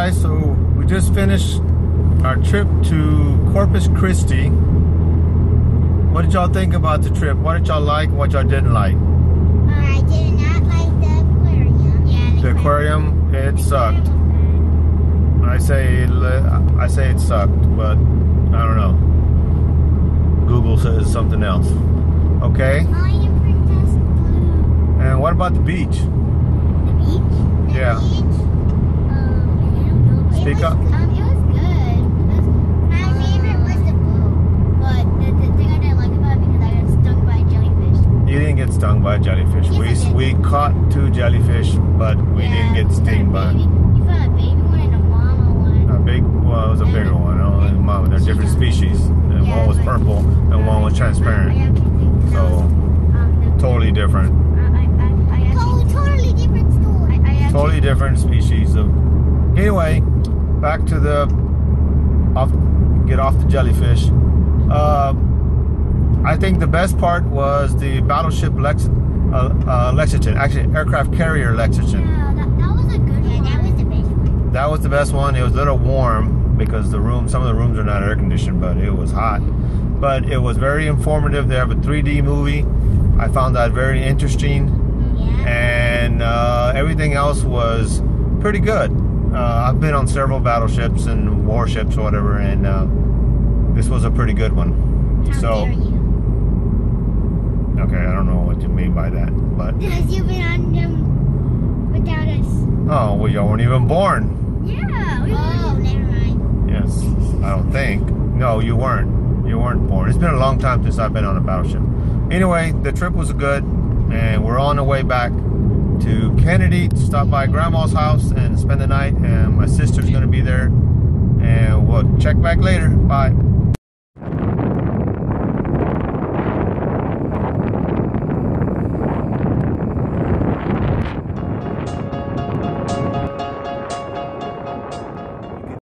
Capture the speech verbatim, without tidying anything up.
guys, so we just finished our trip to Corpus Christi. What did y'all think about the trip? What did y'all like and what y'all didn't like? Uh, I did not like the aquarium. Yeah, the, the aquarium, it the sucked. Aquarium I say I say it sucked, but I don't know. Google says something else. Okay? I am Princess Blue. And what about the beach? The beach? The yeah. beach? Um, I don't know. Speak it was, up. Um, it was good. It was, my uh, favorite was the boat. But the, the thing I didn't like about it because I got stung by a jellyfish. You didn't get stung by a jellyfish. Yes, we we caught two jellyfish, but we yeah, didn't get stung by. You found a baby one and a mama one. A big, well, it was a and bigger one. Oh, and mama, they're different species. And yeah, one was purple and one was transparent. So totally different. Totally different story. Totally different species of. Anyway, back to the off. Get off the jellyfish. Uh, I think the best part was the battleship Lex, uh, uh, Lexington. Actually, aircraft carrier Lexington. Yeah, that, that was a good yeah, one. That was the best one. That was the best one. It was a little warm because the room, some of the rooms are not air conditioned, but it was hot. But it was very informative. They have a three D movie. I found that very interesting. Yeah. And uh, everything else was pretty good. Uh, I've been on several battleships and warships or whatever, and uh, this was a pretty good one. How so, dare you? Okay, I don't know what you mean by that, but because you've been on them without us. Oh, well, y'all weren't even born. Yeah. We oh, never mind. Yes, I don't think. No, you weren't. You weren't born. It's been a long time since I've been on a battleship. Anyway, the trip was good, and we're on the way back to Kennedy to stop by Grandma's house and spend the night, and my sister's going to be there, and we'll check back later. Bye.